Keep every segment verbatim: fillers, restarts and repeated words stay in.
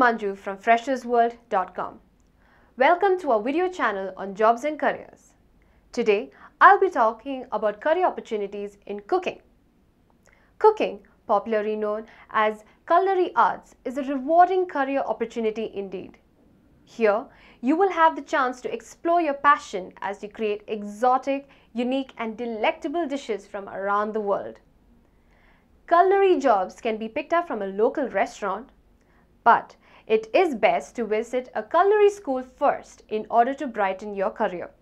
Manju from freshers world dot com. Welcome to our video channel on jobs and careers. Today, I'll be talking about career opportunities in cooking. Cooking, popularly known as culinary arts, is a rewarding career opportunity indeed. Here, you will have the chance to explore your passion as you create exotic, unique and delectable dishes from around the world. Culinary jobs can be picked up from a local restaurant, but it is best to visit a culinary school first in order to brighten your career.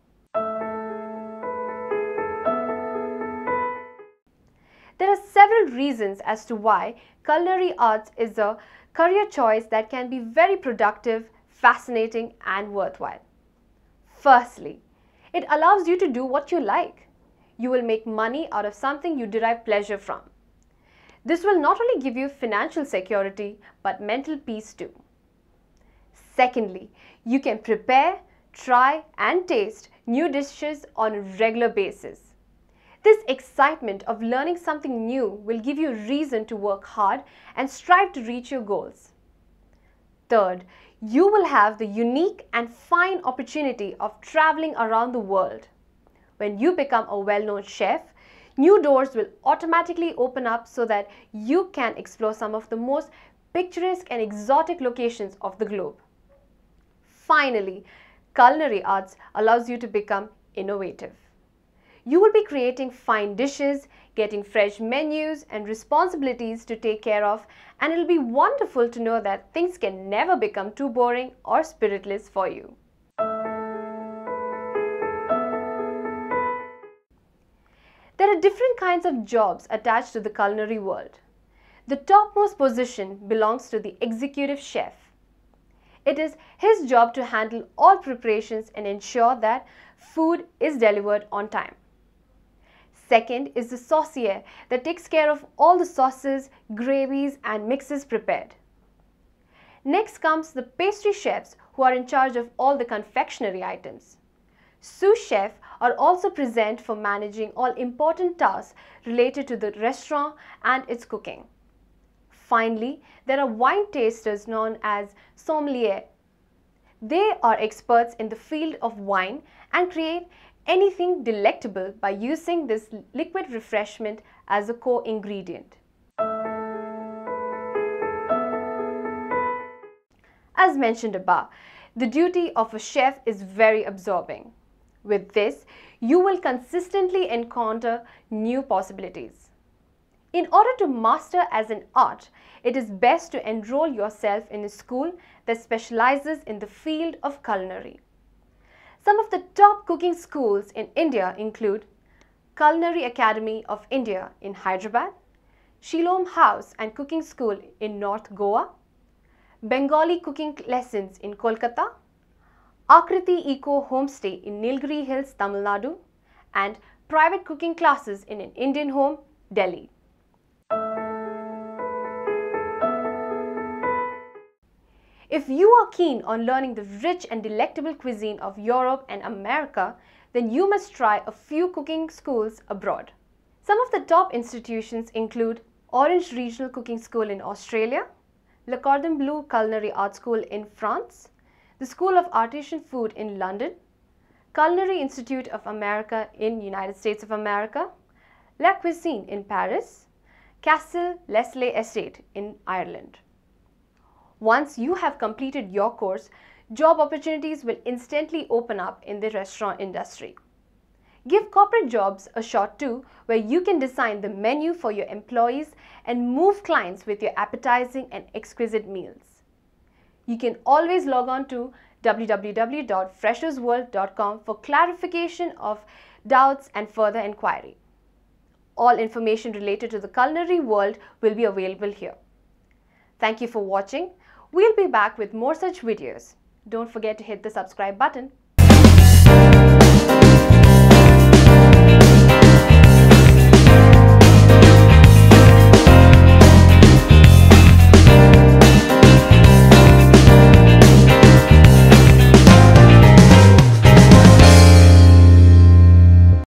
There are several reasons as to why culinary arts is a career choice that can be very productive, fascinating and worthwhile. Firstly, it allows you to do what you like. You will make money out of something you derive pleasure from. This will not only give you financial security, but mental peace too. Secondly, you can prepare, try and taste new dishes on a regular basis. This excitement of learning something new will give you reason to work hard and strive to reach your goals. Third, you will have the unique and fine opportunity of traveling around the world. When you become a well-known chef, new doors will automatically open up so that you can explore some of the most picturesque and exotic locations of the globe. Finally, culinary arts allows you to become innovative. You will be creating fine dishes, getting fresh menus and responsibilities to take care of, and it'll be wonderful to know that things can never become too boring or spiritless for you. There are different kinds of jobs attached to the culinary world. The topmost position belongs to the executive chef. It is his job to handle all preparations and ensure that food is delivered on time. Second is the saucier that takes care of all the sauces, gravies and mixes prepared. Next comes the pastry chefs who are in charge of all the confectionery items. Sous chefs are also present for managing all important tasks related to the restaurant and its cooking. Finally, there are wine tasters known as sommeliers. They are experts in the field of wine and create anything delectable by using this liquid refreshment as a core ingredient. As mentioned above, the duty of a chef is very absorbing. With this, you will consistently encounter new possibilities. In order to master as an art, it is best to enroll yourself in a school that specializes in the field of culinary. Some of the top cooking schools in India include Culinary Academy of India in Hyderabad, Shillong House and Cooking School in North Goa, Bengali Cooking Lessons in Kolkata, Akriti Eco Homestay in Nilgiri Hills, Tamil Nadu, and private cooking classes in an Indian home, Delhi. If you are keen on learning the rich and delectable cuisine of Europe and America, then you must try a few cooking schools abroad. Some of the top institutions include Orange Regional Cooking School in Australia, Le Cordon Bleu Culinary Art School in France, the School of Artisan Food in London, Culinary Institute of America in United States of America, La Cuisine in Paris, Castle Leslie Estate in Ireland. Once you have completed your course, job opportunities will instantly open up in the restaurant industry. Give corporate jobs a shot too, where you can design the menu for your employees and move clients with your appetizing and exquisite meals. You can always log on to w w w dot freshers world dot com for clarification of doubts and further inquiry. All information related to the culinary world will be available here. Thank you for watching. We'll be back with more such videos. Don't forget to hit the subscribe button.